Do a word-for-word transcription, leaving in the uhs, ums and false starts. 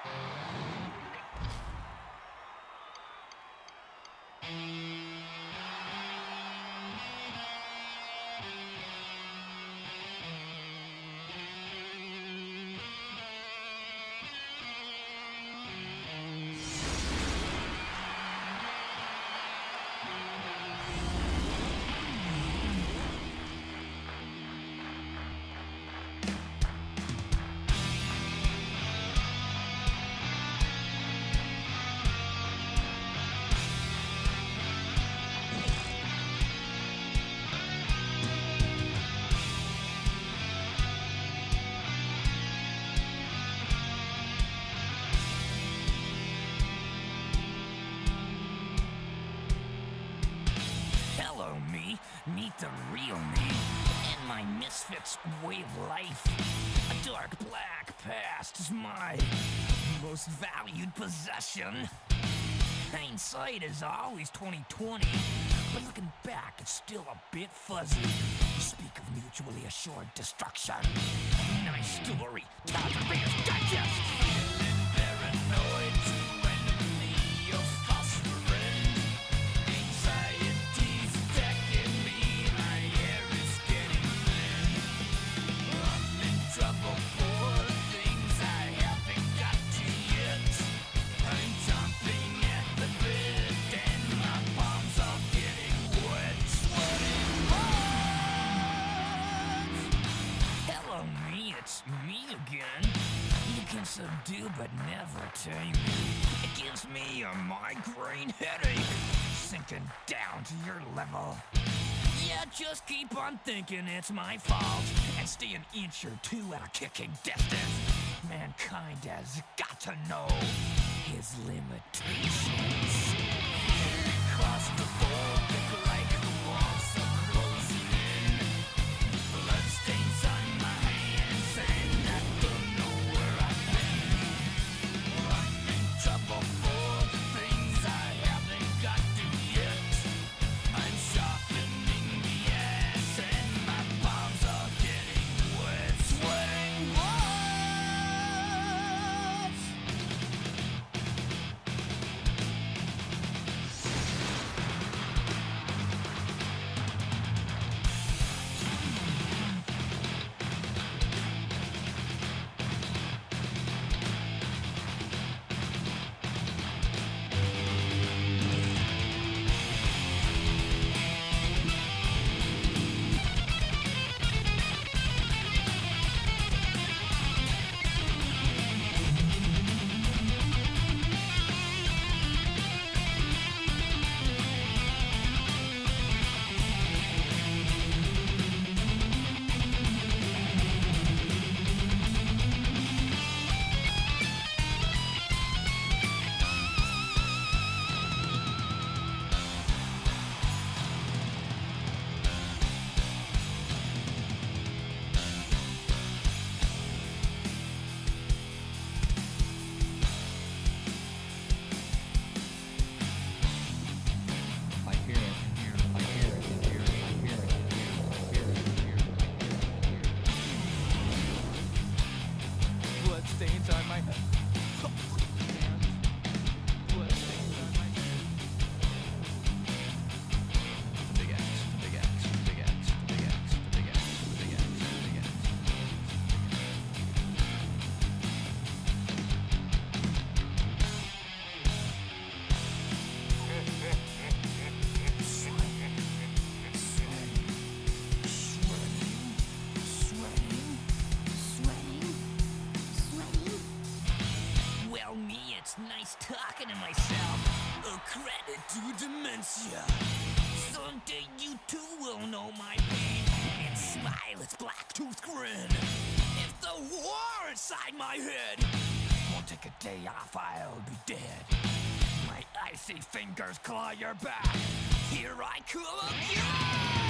Meet the real me and my misfits way of life. A dark black past is my most valued possession. Hindsight is always twenty twenty, but looking back it's still a bit fuzzy. You speak of mutually assured destruction. Nice story, time to read his digest. Feeling paranoid to enemy your false friend. Anxiety's attacking me, my hair is getting thin. I'm in trouble for things I haven't got to yet. I'm chomping at the bit and my palms are getting wet. Sweating bullets. Hello me, it's me again. You can subdue but never tame me. It gives me a migraine headache, sinking down to your level. Yeah, just keep on thinking it's my fault and stay an inch or two at a kicking distance. Mankind has got to know his limitations. Claustrophobic like the walls are closing in. Bloodstains on my hands and I don't know where I've been. I'm in trouble for the things I haven't got to yet. I'm sharpening the ass and my palms are getting wet. Sweating bullets. I hear it, I hear it, I hear it, I hear it, I hear it, I hear it, I hear it. Bloodstains on my head. Bloodstains on my head. Big X, big X, big X, big X, big X, big X, big X. Well, me, it's nice talking to myself. A credit to dementia. Someday you too will know my pain and smile its black-toothed grin. If the war inside my head won't take a day off, I'll be dead. My icy fingers claw your back. Here I come again.